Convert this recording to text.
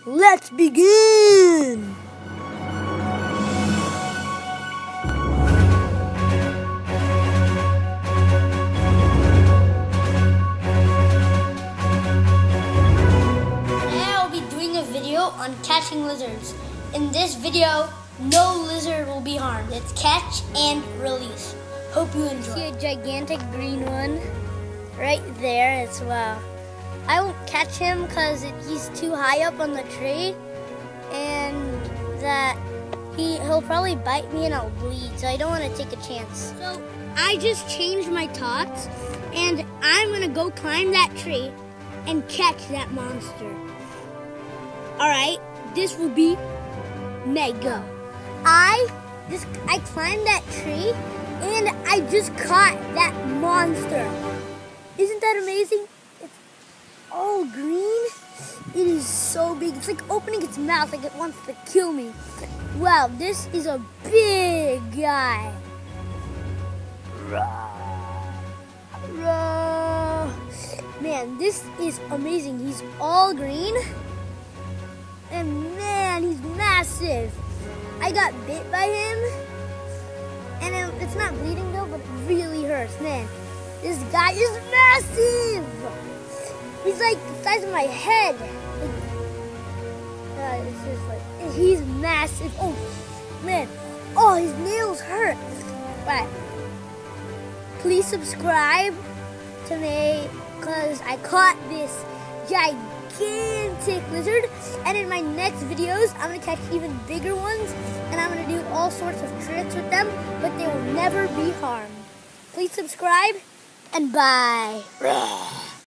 Let's begin! Today I'll be doing a video on catching lizards. In this video, no lizard will be harmed. It's catch and release. Hope you enjoy. See a gigantic green one right there as well. I won't catch him because he's too high up on the tree, and that he'll probably bite me and I'll bleed, so I don't want to take a chance. So I just changed my thoughts, and I'm gonna go climb that tree and catch that monster. Alright, this will be mega. I climbed that tree and I just caught that monster. Isn't that amazing? It's all green. It is so big. It's like opening its mouth like it wants to kill me. Wow, this is a big guy. Man, this is amazing. He's all green. And man, he's massive. I got bit by him. And it's not bleeding though, but it really hurts. Man, this guy is massive. He's like the size of my head. He's massive. Oh, man. Oh, his nails hurt. Right. Please subscribe to me because I caught this gigantic lizard. And in my next videos, I'm going to catch even bigger ones. And I'm going to do all sorts of tricks with them, but they will never be harmed. Please subscribe and bye.